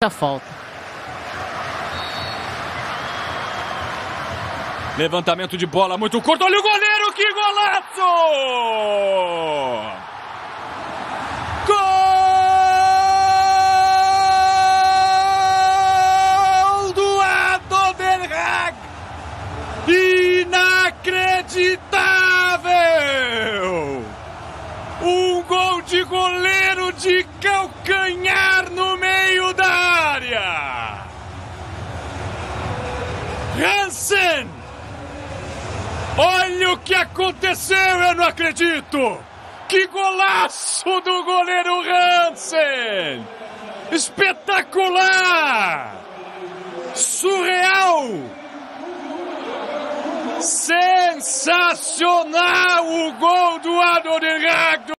a falta. Levantamento de bola muito curto. Olha o goleiro, que golaço! Gol do Ado Den Haag! Inacreditável! Um gol de goleiro de calcanhar no meio da área! Hansen! Olha o que aconteceu, eu não acredito! Que golaço do goleiro Hansen! Espetacular! Surreal! Sensacional o gol do Ado Den Haag!